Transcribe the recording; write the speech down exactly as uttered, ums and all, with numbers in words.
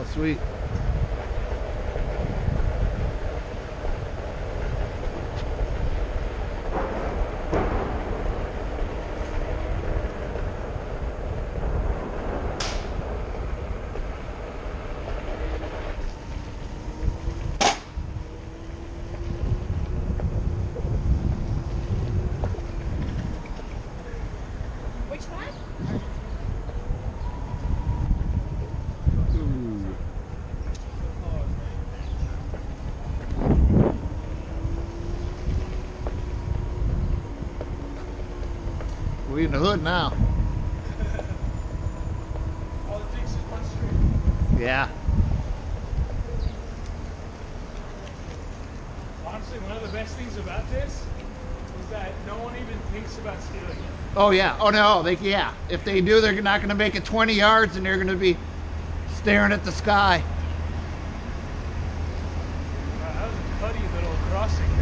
Sweet. Which one? We in the hood now. All it takes is one street. Yeah. Honestly, one of the best things about this is that no one even thinks about stealing it. Oh yeah. Oh no. They yeah. If they do, they're not going to make it twenty yards, and they're going to be staring at the sky. Wow, that was a putty little crossing.